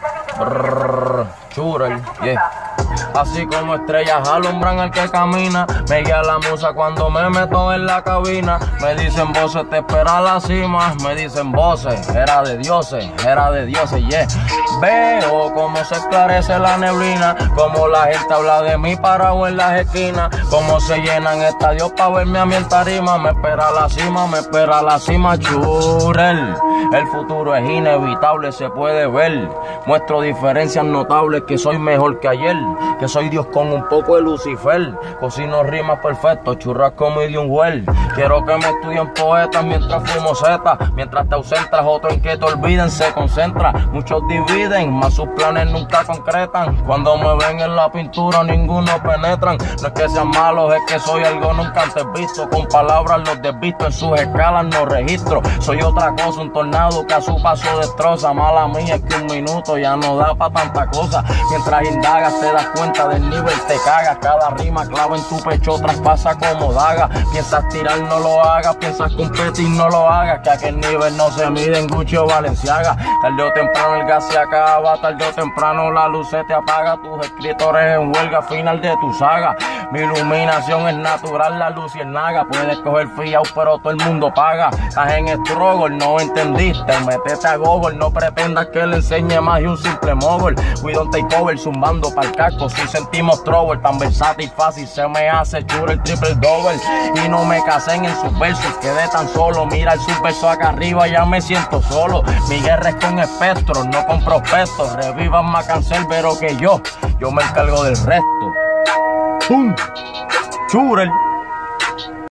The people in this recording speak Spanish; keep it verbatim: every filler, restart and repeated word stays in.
Brrr, Churel, yeah. Así como estrellas alumbran al que camina, me guía la musa cuando me meto en la cabina. Me dicen voces, te espera la cima. Me dicen voces, era de dioses, era de dioses, yeah. Veo cómo se esclarece la neblina, como la gente habla de mí parado en las esquinas, cómo se llenan estadios para verme a mí en tarima. Me espera la cima, me espera la cima, Churel. El futuro es inevitable, se puede ver. Muestro diferencias notables, que soy mejor que ayer, que soy Dios con un poco de Lucifer. Cocino rimas perfecto, churrasco medium well. Quiero que me estudien poetas mientras fumo zeta. Mientras te ausentas, otro en que te olviden se concentra. Muchos dividen, mas sus planes nunca concretan. Cuando me ven en la pintura, ninguno penetran. No es que sean malos, es que soy algo nunca antes visto. Con palabras los desvisto, en sus escalas no registro. Soy otra cosa, un tornado que a su paso destroza. Mala mía es que un minuto ya no da pa' tanta cosa. Mientras indagas te das cuenta del nivel, te cagas. Cada rima clava en tu pecho, traspasa como daga. Piensas tirar, no lo hagas. Piensas competir, no lo hagas. Que aquel nivel no se mide en Gucci o Valenciaga. Tarde o temprano el gas se acaba, tarde o temprano la luz se te apaga. Tus escritores en huelga, final de tu saga. Mi iluminación es natural, la luz y el naga. Puedes coger fiao, pero todo el mundo paga. Estás en struggle, no entendiste. Métete a Google, no pretendas que le enseñe más y un simple mogol. We don't take over, zumbando pa'l casco. Si sentimos trouble, tan versátil, fácil se me hace churro el triple double. Y no me casen en sus versos, quedé tan solo. Mira el subverso acá arriba, ya me siento solo. Mi guerra es con espectros, no con prospectos. Revivan más cancerbero que yo, yo me encargo del resto. ¡Pum! Churel.